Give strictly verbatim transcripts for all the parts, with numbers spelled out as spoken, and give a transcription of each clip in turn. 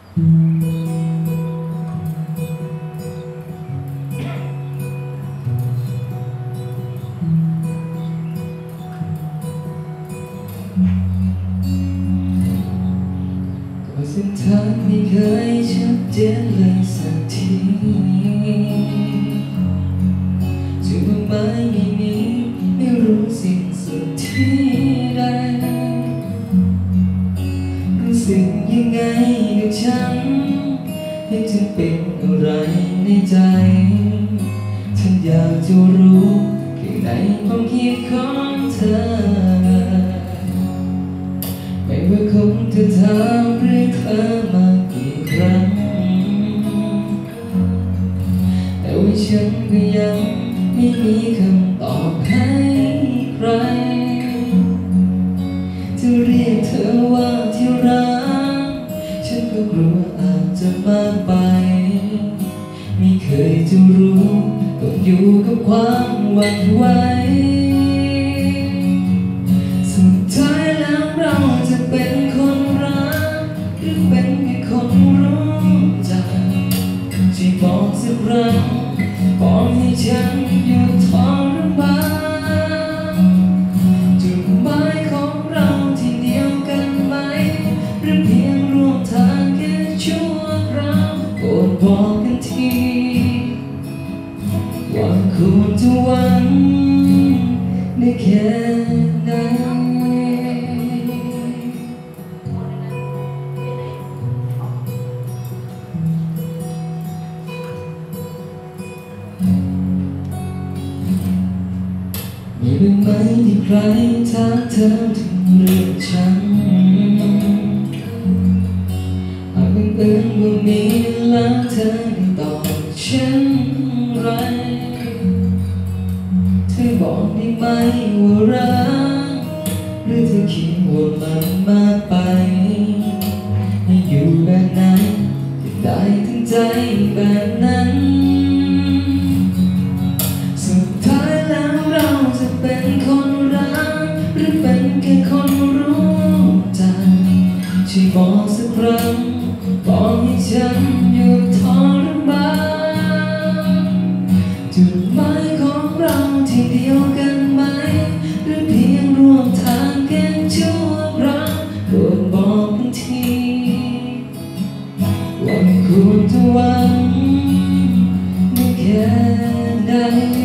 เส้นทางไม่เคยชัดเจนเลยสักทีจุดหมายไม่มีไม่รู้สิ้นสุดที่ใดรู้สึกยังไงกับฉันที่จะเป็นอะไรในใจฉันอยากจะรู้แค่ในความคิดของเธอไม่ว่าคงจะถามเรื่องเธอมากี่ครั้งแต่ว่าฉันก็ยังไม่มีคำตอบให้ใครจะเรียกเธอว่าที่รักฉันก็กลัวอาจจะมากไปไม่เคยจะรู้ต้องอยู่กับความหวั่นไหวสุดท้ายแล้วเราจะเป็นคนรักหรือเป็นแค่คนรู้จักช่วยบอกสักครั้งบอกให้ฉันหยุดทรมานจุดหมายของเราที่เดียวกันไหมหรือเพียงร่วมทางแค่ชั่วคราวโปรดบอกกันทีว่าควรจะหวังได้แค่ไหนมีบ้างไหมที่ใครทักเธอถึงเรื่องฉันหากบังเอิญว่ามีแล้วเธอได้ตอบฉันไรเธอบอกได้ไหมว่ารักหรือเธอคิดว่ามันมากไปให้อยู่แบบนั้นจะได้ทั้งใจแบบนั้นสุดท้ายแล้วเราจะเป็นคนรักหรือเป็นแค่คนรู้จักช่วยบอกสักครั้งบอกให้ฉันหยุดทรมานจุดหมายของเราที่เดียวกันไหมหรือเพียงร่วมทางแค่ชั่วคราวโปรดบอกกันทีว่าควรจะหวังได้แค่ไหน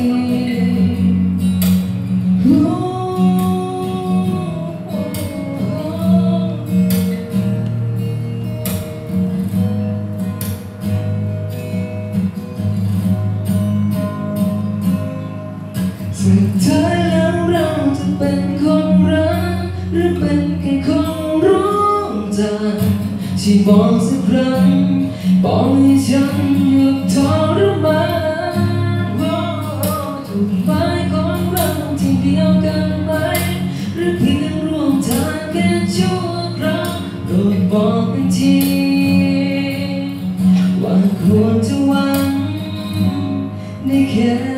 สุดท้ายแล้วเราจะเป็นคนรักหรือเป็นแค่คนรู้จักช่วยบอกสักครั้งบอกให้ฉันหยุดทรมานจุดหมายของเราที่เดียวกันไหมหรือเพียงร่วมทางแค่ชั่วคราวโปรดบอกกันทีว่าควรจะหวังได้แค่